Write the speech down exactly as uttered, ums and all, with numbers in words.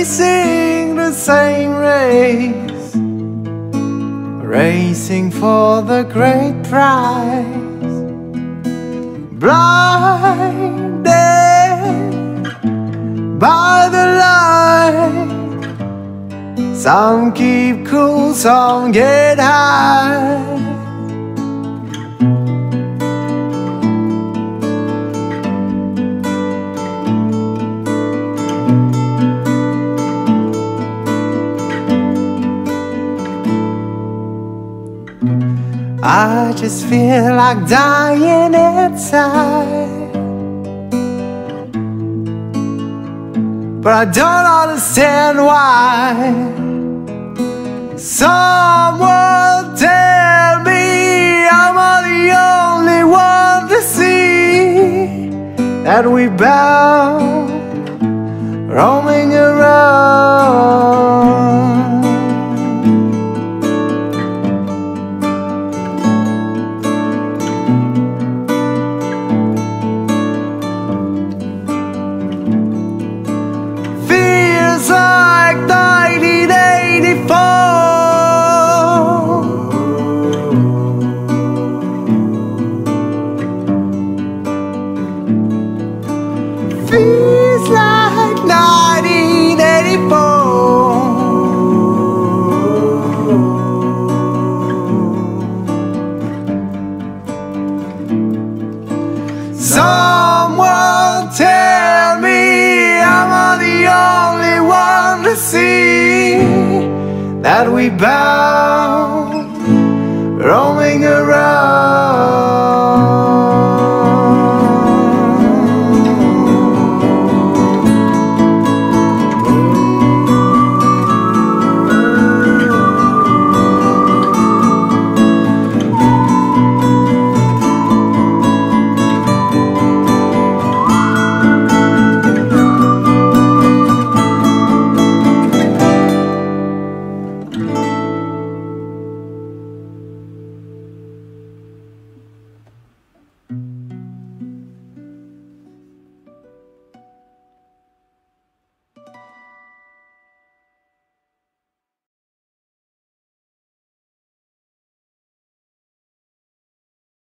sing the same race, racing for the great prize. Blinded by the light, some keep cool, some get high. I just feel like dying inside, but I don't understand why. Someone tell me I'm the only one to see that we bound, roaming around. Like nineteen eighty-four, feels like nineteen eighty-four. Someone tell me I'm the only one to see that we bound, roaming around.